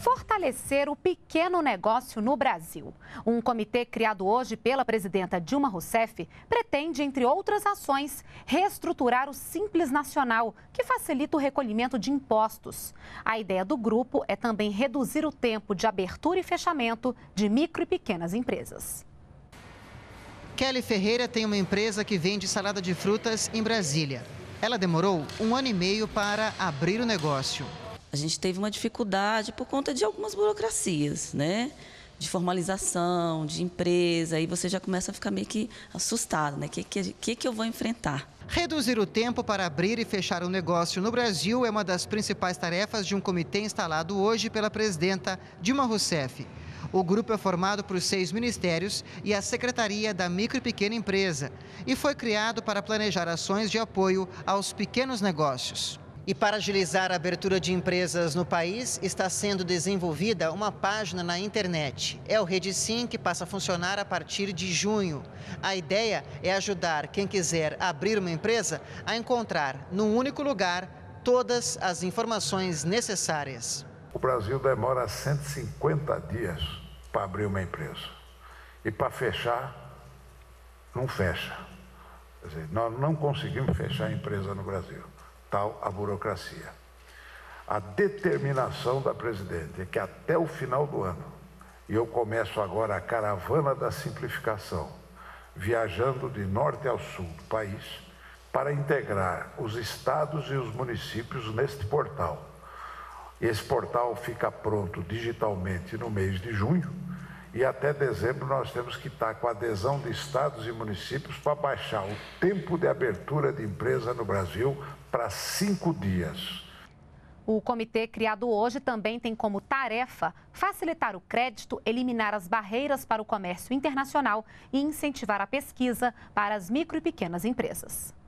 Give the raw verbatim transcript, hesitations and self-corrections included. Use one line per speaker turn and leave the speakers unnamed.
Fortalecer o pequeno negócio no Brasil. Um comitê criado hoje pela presidenta Dilma Rousseff pretende, entre outras ações, reestruturar o Simples Nacional, que facilita o recolhimento de impostos. A ideia do grupo é também reduzir o tempo de abertura e fechamento de micro e pequenas empresas.
Kelly Ferreira tem uma empresa que vende salada de frutas em Brasília. Ela demorou um ano e meio para abrir o negócio.
A gente teve uma dificuldade por conta de algumas burocracias, né? De formalização, de empresa, aí você já começa a ficar meio que assustado, né? O que, que, que eu vou enfrentar?
Reduzir o tempo para abrir e fechar um negócio no Brasil é uma das principais tarefas de um comitê instalado hoje pela presidenta Dilma Rousseff. O grupo é formado por seis ministérios e a Secretaria da Micro e Pequena Empresa e foi criado para planejar ações de apoio aos pequenos negócios. E para agilizar a abertura de empresas no país, está sendo desenvolvida uma página na internet. É o RedeSim, que passa a funcionar a partir de junho. A ideia é ajudar quem quiser abrir uma empresa a encontrar num único lugar todas as informações necessárias.
O Brasil demora cento e cinquenta dias para abrir uma empresa. E para fechar, não fecha. Quer dizer, nós não conseguimos fechar a empresa no Brasil. Tal a burocracia. A determinação da presidente é que até o final do ano, e eu começo agora a caravana da simplificação, viajando de norte ao sul do país, para integrar os estados e os municípios neste portal. Esse portal fica pronto digitalmente no mês de junho e até dezembro nós temos que estar com a adesão de estados e municípios para baixar o tempo de abertura de empresa no Brasil para cinco dias.
O comitê criado hoje também tem como tarefa facilitar o crédito, eliminar as barreiras para o comércio internacional e incentivar a pesquisa para as micro e pequenas empresas.